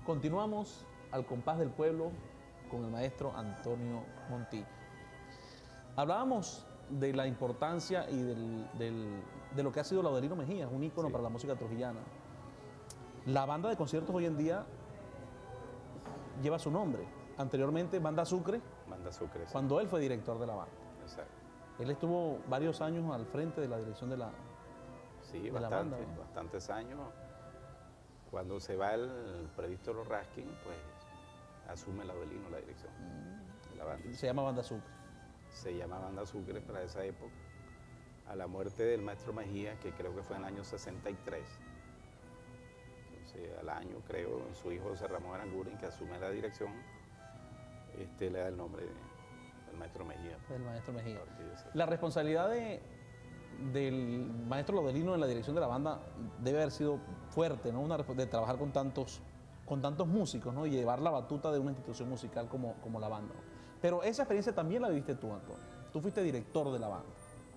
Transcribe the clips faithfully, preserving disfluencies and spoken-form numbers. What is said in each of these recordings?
Continuamos al compás del pueblo con el maestro Antonio Montilla. Hablábamos de la importancia y del, del, de lo que ha sido Laudelino Mejía, un ícono sí. para la música trujillana. La banda de conciertos hoy en día lleva su nombre. Anteriormente, Banda Sucre, Banda Sucre, sí. cuando él fue director de la banda. Exacto. Él estuvo varios años al frente de la dirección de la, sí, de bastante, la banda. ¿No? bastantes años. Cuando se va el prevístero Raskin, pues asume Laudelino la dirección mm. de la banda. Se llama Banda Sucre. Se llama Banda Sucre para esa época, a la muerte del maestro Mejía, que creo que fue en el año sesenta y tres. Entonces, al año, creo, su hijo José Ramón Aranguren, que asume la dirección, este, le da el nombre de, del maestro Mejía. Del maestro Mejía. La responsabilidad de, del maestro Laudelino en la dirección de la banda debe haber sido fuerte, ¿no? Una, de trabajar con tantos, con tantos músicos, ¿no? Y llevar la batuta de una institución musical como, como la banda, ¿no? Pero esa experiencia también la viviste tú, Antonio. Tú fuiste director de la banda.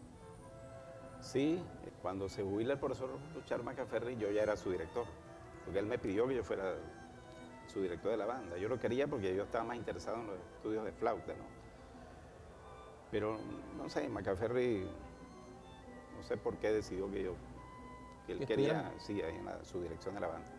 Sí, cuando se jubila el profesor Luchar Macaferri, yo ya era su director, porque él me pidió que yo fuera su director de la banda. Yo lo quería porque yo estaba más interesado en los estudios de flauta, ¿no? Pero, no sé, Macaferri, no sé por qué decidió que yo, que él quería, sí, ahí en la, su dirección de la banda.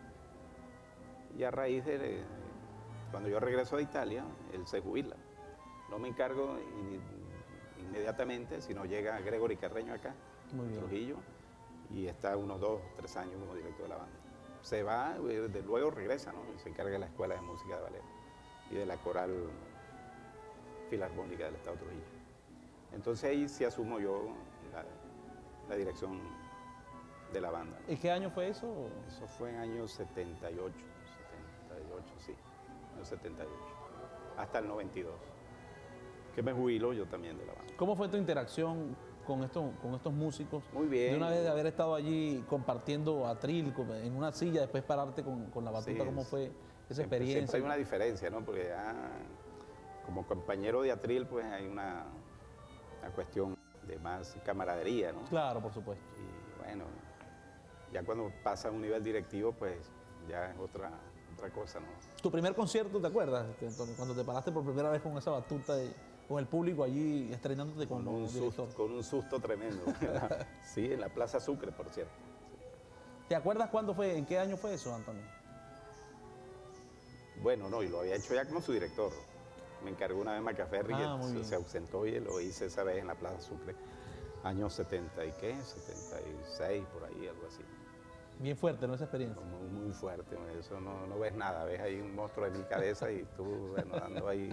Y a raíz de, de, cuando yo regreso de Italia, él se jubila. No me encargo in, inmediatamente, sino llega Gregory Carreño acá, en Trujillo, y está unos dos, tres años como director de la banda. Se va, de luego regresa, ¿no? Y se encarga de la Escuela de Música de Ballet y de la Coral Filarmónica del Estado de Trujillo. Entonces ahí sí asumo yo la, la dirección de la banda, ¿no? ¿Y qué año fue eso? Eso fue en año setenta y ocho, setenta y ocho, sí, año setenta y ocho, hasta el noventa y dos. Que me jubilo yo también de la banda. ¿Cómo fue tu interacción con estos, con estos músicos? Muy bien. De una vez de haber estado allí compartiendo atril en una silla, después pararte con, con la batuta, sí, ¿cómo fue esa siempre, experiencia? Siempre hay una diferencia, ¿no? Porque ya como compañero de atril, pues hay una, una cuestión de más camaradería, ¿no? Claro, por supuesto. Y bueno, ya cuando pasa a un nivel directivo, pues ya es otra, otra cosa, ¿no? ¿Tu primer concierto, te acuerdas, Antonio? Cuando te paraste por primera vez con esa batuta de... con el público allí estrenándote con, con un director. Susto, con un susto tremendo. Sí, en la Plaza Sucre, por cierto. Sí. ¿Te acuerdas cuándo fue, en qué año fue eso, Antonio? Bueno, no, y lo había hecho ya como su director. Me encargó una vez Macaferri, ah, y se, se ausentó y lo hice esa vez en la Plaza Sucre. Años setenta y qué, setenta y seis, por ahí, algo así. Bien fuerte, ¿no? Esa experiencia. Muy, muy fuerte, eso no, no ves nada, ves ahí un monstruo en mi cabeza y tú, bueno, dando ahí...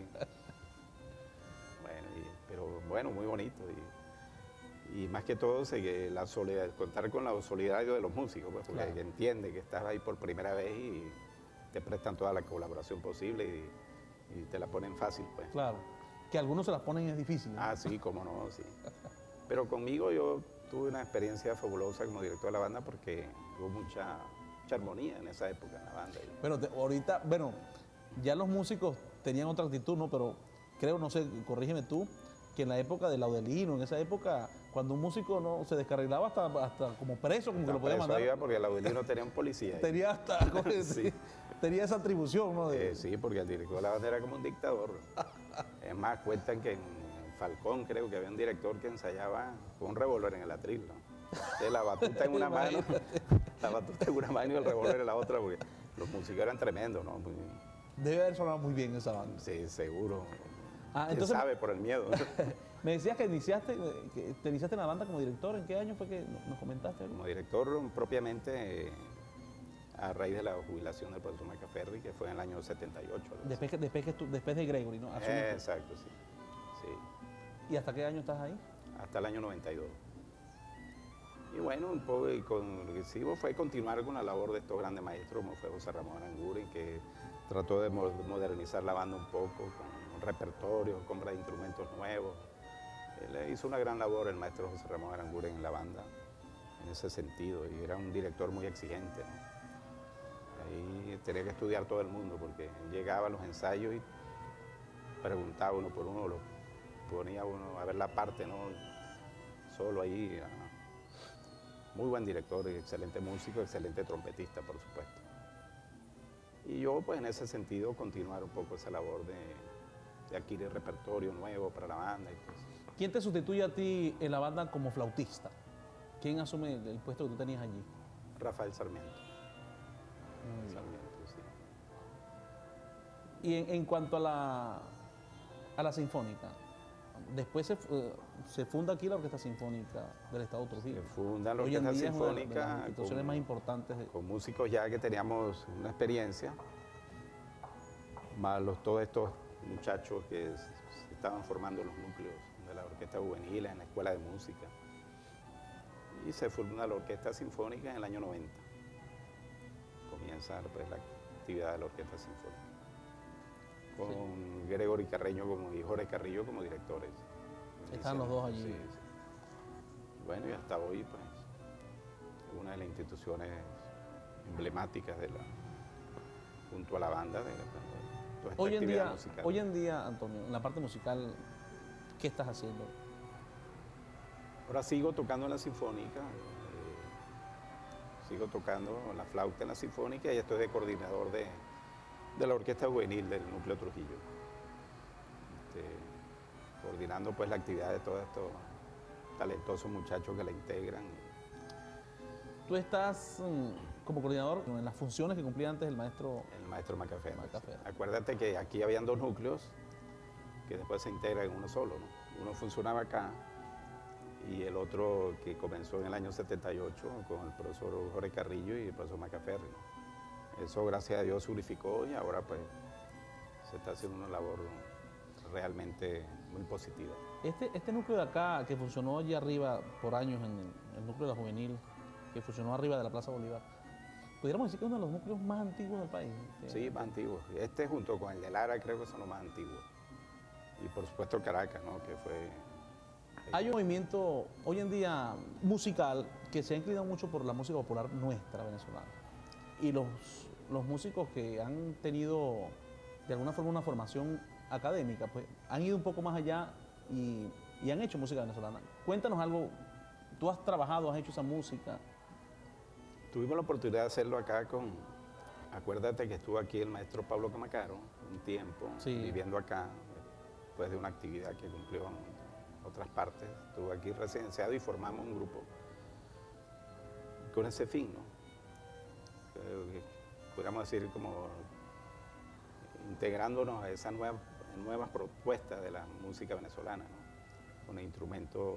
Bueno, y, pero bueno, muy bonito. Y, y más que todo, se, la solidar, contar con la solidaridad de los músicos, pues, porque claro, entiende que estás ahí por primera vez y te prestan toda la colaboración posible y, y te la ponen fácil, pues. Claro, que algunos se las ponen es difícil, ¿no? Ah, sí, cómo no, sí. Pero conmigo yo tuve una experiencia fabulosa como director de la banda porque hubo mucha, mucha armonía en esa época en la banda. Bueno, te, ahorita, bueno, ya los músicos tenían otra actitud, ¿no? Pero creo, no sé, corrígeme tú, que en la época de Laudelino, en esa época, cuando un músico no se descarrilaba hasta, hasta como preso, como que lo podía mandar. Iba porque Laudelino tenía un policía. Tenía hasta, sí, tenía esa atribución, ¿no? De... Eh, sí, porque el director de la banda era como un dictador. Es más, cuentan que en Falcón creo que había un director que ensayaba con un revólver en el atril, ¿no? Entonces, la batuta en una mano, la batuta en una mano y el revólver en la otra, porque los músicos eran tremendos, ¿no? Muy... Debe haber sonado muy bien esa banda. Sí, seguro. Ah, ¿Quién entonces, sabe por el miedo? Me decías que iniciaste, que te iniciaste en la banda como director. ¿En qué año fue que nos comentaste? Como director propiamente eh, a raíz de la jubilación del profesor Macaferri, que fue en el año setenta y ocho. Después, que, después, que tú, después de Gregory, ¿no? Eh, exacto, sí. sí. ¿Y hasta qué año estás ahí? Hasta el año noventa y dos. Y bueno, un poco y con lo que hicimos fue continuar con la labor de estos grandes maestros, como fue José Ramón Aranguren, que trató de modernizar la banda un poco, con un repertorio, compra de instrumentos nuevos. Él hizo una gran labor, el maestro José Ramón Aranguren, en la banda, en ese sentido, y era un director muy exigente, ¿no? Ahí tenía que estudiar todo el mundo, porque llegaba a los ensayos y preguntaba uno por uno, lo ponía uno a ver la parte, ¿no? Solo ahí. Muy buen director, excelente músico, excelente trompetista, por supuesto. Y yo, pues en ese sentido, continuar un poco esa labor de, de adquirir repertorio nuevo para la banda. Y pues. ¿Quién te sustituye a ti en la banda como flautista? ¿Quién asume el puesto que tú tenías allí? Rafael Sarmiento. Muy bien. Sarmiento, sí. Y en, en cuanto a la, a la sinfónica, después se, eh, se funda aquí la Orquesta Sinfónica del Estado Trujillo. Se funda la Hoy en Orquesta día es una de las- de las Sinfónica instituciones con, más importantes. de- con músicos ya que teníamos una experiencia, más los, todos estos muchachos que se se estaban formando los núcleos de la Orquesta Juvenil en la Escuela de Música. Y se funda la Orquesta Sinfónica en el año noventa. Comienza pues, la actividad de la Orquesta Sinfónica. Con sí. Gregory Carreño como, y Jorge Carrillo como directores. Están los dos allí. Sí, sí. Bueno, y hasta hoy, pues, una de las instituciones emblemáticas de la, junto a la banda de, de toda esta Hoy en, actividad día, musical. hoy en día, Antonio, en la parte musical, ¿qué estás haciendo? Ahora sigo tocando en la Sinfónica, eh, sigo tocando la flauta en la Sinfónica y estoy de coordinador de, de la Orquesta Juvenil del Núcleo Trujillo. Este, coordinando pues la actividad de todos estos talentosos muchachos que la integran. Tú estás mm, como coordinador en las funciones que cumplía antes el maestro... El maestro Macafé. Macafé. Acuérdate que aquí habían dos núcleos que después se integran en uno solo, ¿no? Uno funcionaba acá y el otro que comenzó en el año setenta y ocho con el profesor Jorge Carrillo y el profesor Macafé. Eso, gracias a Dios, se unificó y ahora pues se está haciendo una labor realmente muy positiva. Este, este núcleo de acá, que funcionó allí arriba por años, en el, el núcleo de la juvenil, que funcionó arriba de la Plaza Bolívar, pudiéramos decir que es uno de los núcleos más antiguos del país. Sí, más antiguos. Este junto con el de Lara creo que son los más antiguos. Y por supuesto Caracas, ¿no? Que fue... Hay un movimiento hoy en día musical que se ha inclinado mucho por la música popular nuestra venezolana. Y los, los músicos que han tenido de alguna forma una formación académica, pues han ido un poco más allá y, y han hecho música venezolana. Cuéntanos algo, tú has trabajado, has hecho esa música. Tuvimos la oportunidad de hacerlo acá con... Acuérdate que estuvo aquí el maestro Pablo Camacaro un tiempo, sí. viviendo acá, después de una actividad que cumplió en otras partes. Estuvo aquí residenciado y formamos un grupo con ese fin, ¿no? Que, que, podríamos decir como integrándonos a esas nuevas, nuevas propuestas de la música venezolana, ¿no? Con instrumentos,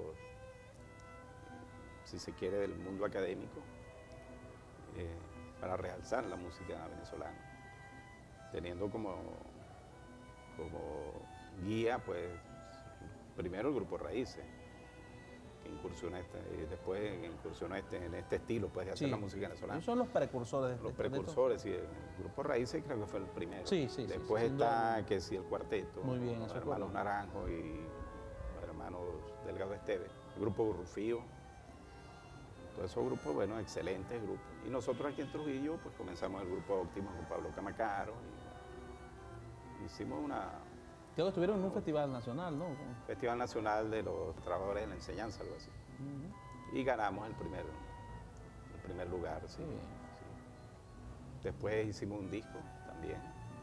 si se quiere, del mundo académico, eh, para realzar la música venezolana, teniendo como, como guía, pues, primero el Grupo Raíces, que incursiona este, y después incursionó este, en este estilo, pues, de hacer Sí. la música venezolana. Ellos son los precursores. Los de, de precursores, sí, el Grupo Raíces creo que fue el primero. Sí, sí, sí, Después sí, está, duda. que sí, el cuarteto, Muy bien, los eso es hermanos correcto. Naranjo y los hermanos Delgado Esteves, el Grupo Rufío. Todos esos grupos, bueno, excelentes grupos. Y nosotros aquí en Trujillo, pues comenzamos el Grupo Óptimo con Pablo Camacaro. Y hicimos una... Creo que estuvieron en un festival nacional, ¿no? Festival Nacional de los Trabajadores de la Enseñanza, algo así. Uh-huh. Y ganamos el primer, el primer lugar, sí, sí. Después hicimos un disco también.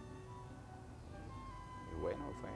Y bueno, fue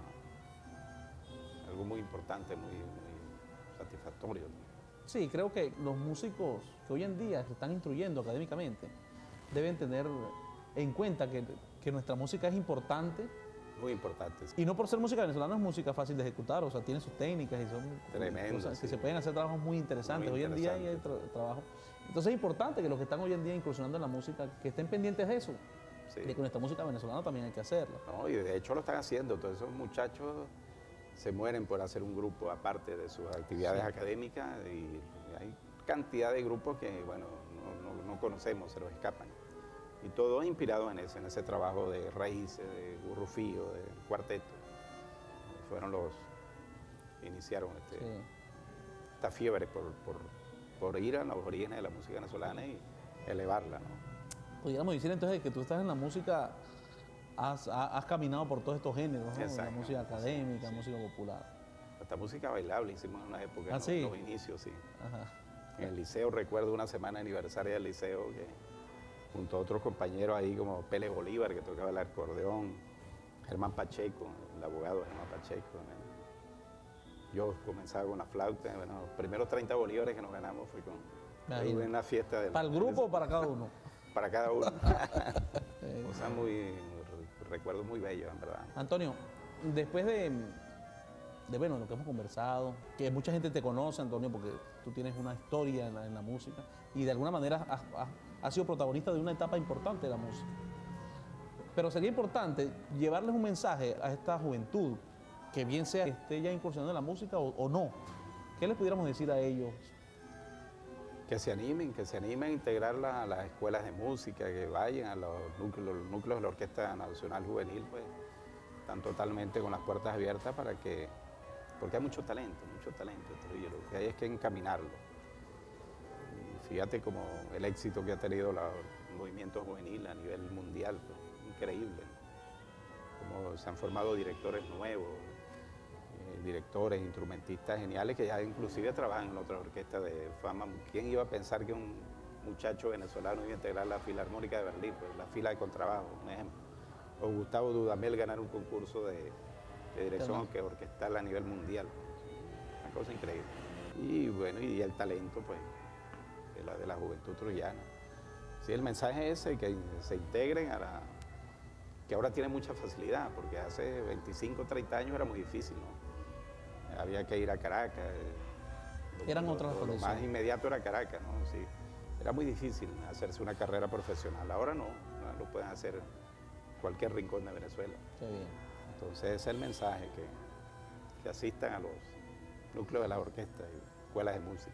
una, algo muy importante, muy, muy satisfactorio. Sí, creo que los músicos que hoy en día se están instruyendo académicamente deben tener en cuenta que, que nuestra música es importante. Muy importante. Sí. Y no por ser música venezolana es música fácil de ejecutar, o sea, tiene sus técnicas y son Tremendo, cosas sí. que se pueden hacer trabajos muy interesantes. Muy interesante. Hoy en día hay tra trabajo. Entonces es importante que los que están hoy en día incursionando en la música, que estén pendientes de eso, sí. De que nuestra música venezolana también hay que hacerla. No, y de hecho lo están haciendo, todos esos muchachos se mueren por hacer un grupo aparte de sus actividades sí. académicas y hay cantidad de grupos que, bueno, no, no, no conocemos, se los escapan. Y todo inspirado en ese, en ese trabajo de Raíces, de Rufío, de Cuarteto. Fueron los que iniciaron este, sí. esta fiebre por, por, por ir a los orígenes de la música venezolana y elevarla, ¿no? Pudiéramos decir entonces que tú estás en la música, has, has caminado por todos estos géneros, ¿no? La música académica, sí. música popular. Hasta música bailable hicimos en una época, ¿Ah, en sí? los, los inicios, sí. Ajá. En el liceo, recuerdo una semana aniversaria del liceo que junto a otros compañeros ahí como Pele Bolívar, que tocaba el acordeón, Germán Pacheco, el abogado Germán Pacheco. ¿no? Yo comenzaba con la flauta. Bueno, los primeros treinta bolívares que nos ganamos fue con ahí en una fiesta. Del, ¿Para el grupo o para cada uno? Para cada uno. O sea, muy, recuerdos muy bellos, en verdad. Antonio, después de, de bueno, lo que hemos conversado, que mucha gente te conoce, Antonio, porque tú tienes una historia en la, en la música y de alguna manera has, has, has sido protagonista de una etapa importante de la música. Pero sería importante llevarles un mensaje a esta juventud, que bien sea que esté ya incursionando en la música o, o no. ¿Qué les pudiéramos decir a ellos? Que se animen, que se animen a integrarla a las escuelas de música, que vayan a los núcleos, los núcleos de la Orquesta Nacional Juvenil, pues están totalmente con las puertas abiertas para que, porque hay mucho talento, mucho talento, y lo que hay es que encaminarlo. Y fíjate como el éxito que ha tenido la, el movimiento juvenil a nivel mundial, pues, increíble, como se han formado directores nuevos, eh, directores, instrumentistas geniales que ya inclusive trabajan en otras orquestas de fama. ¿Quién iba a pensar que un muchacho venezolano iba a integrar la Filarmónica de Berlín, pues, la fila de contrabajo, un ejemplo? O Gustavo Dudamel ganar un concurso de, de dirección que orquestal a nivel mundial. Una cosa increíble. Y bueno, y el talento, pues, de la, de la juventud trujillana. Sí, el mensaje es ese, que se integren a la... que ahora tiene mucha facilidad, porque hace veinticinco, treinta años era muy difícil, ¿no? Había que ir a Caracas. Lo, Eran lo, otras lo, lo más inmediato era Caracas, ¿no? Sí, era muy difícil hacerse una carrera profesional. Ahora no, no lo pueden hacer en cualquier rincón de Venezuela. Qué bien. Entonces ese es el mensaje, que, que asistan a los núcleos de las orquestas y escuelas de música.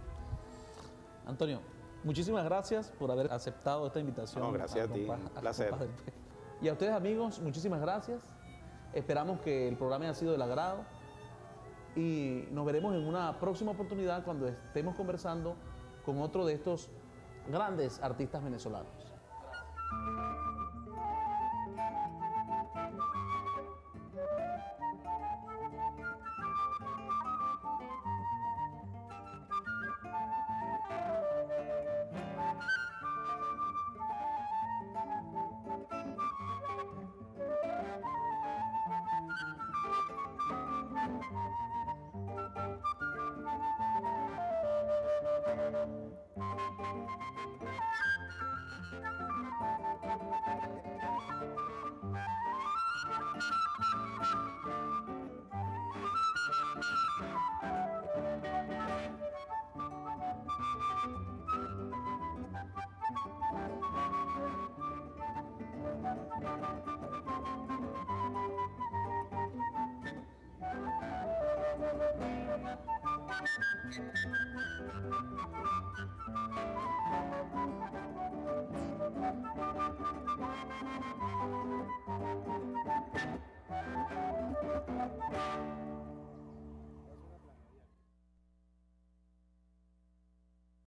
Antonio, muchísimas gracias por haber aceptado esta invitación. No, gracias a, a ti, un placer. Y a ustedes, amigos, muchísimas gracias. Esperamos que el programa haya sido del agrado y nos veremos en una próxima oportunidad cuando estemos conversando con otro de estos grandes artistas venezolanos.